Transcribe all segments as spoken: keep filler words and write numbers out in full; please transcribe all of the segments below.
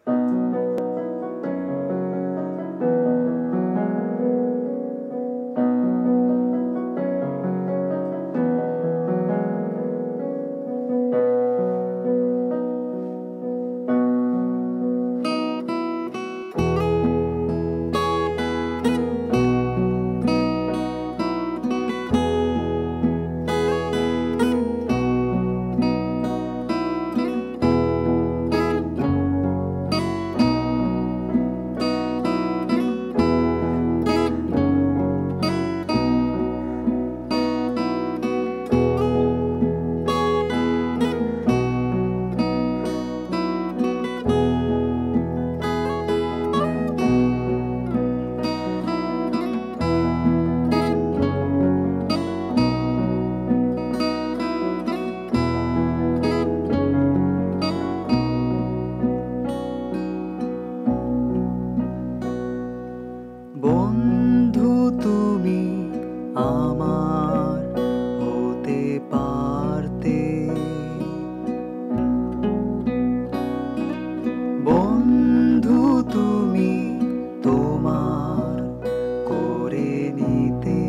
বন্ধু তুমি আমার হতে পারতে, বন্ধু তুমি তোমার করে নিতে,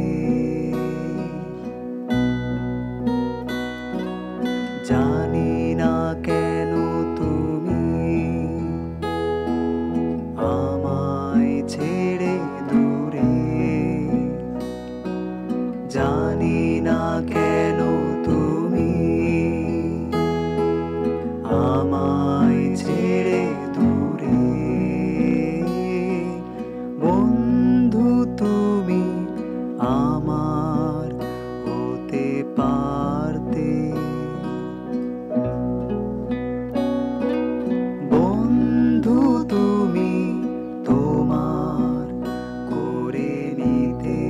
জানি না কেন তুমি আমায় ছেড়ে দূরে, জানি না কেন তুমি আমায় ছেড়ে দূরে, বন্ধু তুমি আমার হতে পারতে, বন্ধু তুমি তোমার করে নিতে।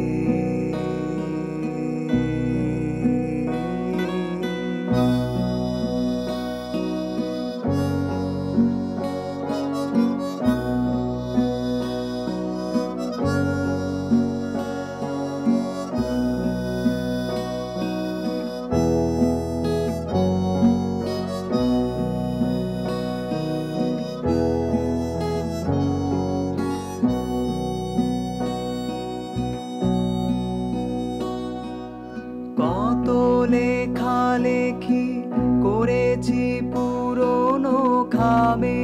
কত লেখালেখি করেছি পুরনো খামে,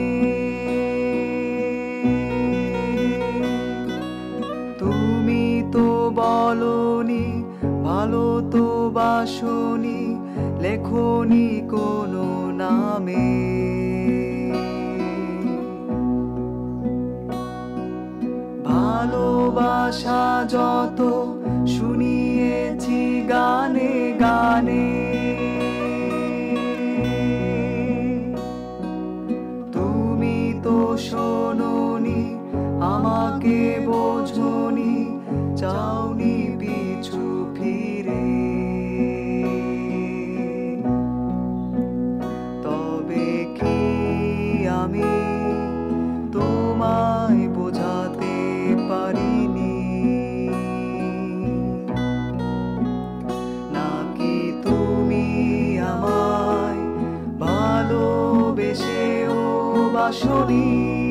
তুমি তো বলনি ভালো তো বাসনি, লেখনি কোনো নামে, ভালোবাসা যত শুনিয়েছি গানে গানে, তুমি তো শোনোনি আমাকে বোঝনি, চাওনি পিছু ফিরে, তবে কি আমি তোমায় বোঝাতে পারিনি, নাকি তুমি আমায় ভালোবেসেও বাসনি।